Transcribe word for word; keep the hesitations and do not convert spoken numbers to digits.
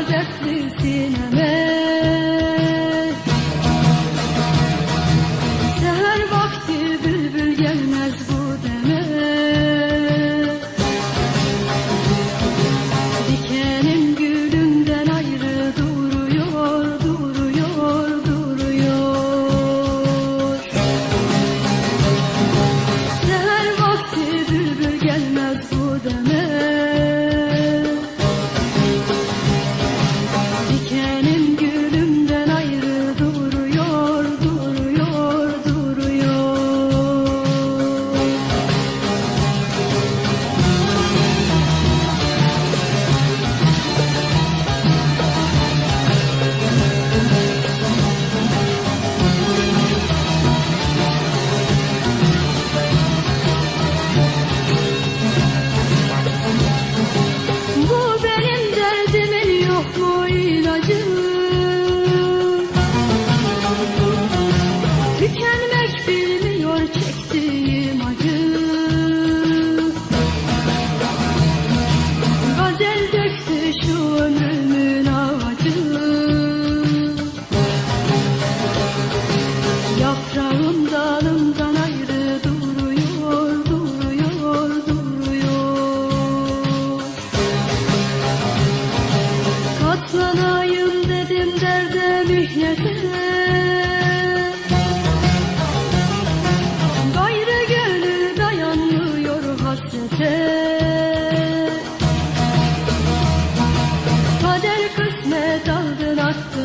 dertli sineme. Seher vakti bülbül gelmez bu deme. Dikenim gülümden ayrı duruyor, duruyor, duruyor. Seher vakti bülbül gelmez bu deme. Dikenim gülümden ayrı duruyor, duruyor, duruyor. Bu benim derdimin yok mu ilacı? Tükenmek bilmiyor çektiğim acı. Gazel döktü şu ömrümün ağacı. Yaprağım dalımdan ayrı duruyor, duruyor, duruyor. Katlanayım dedim derde mihnete. Gayrı gönül dayanmıyor hasrete. Kader kısmet aldın attın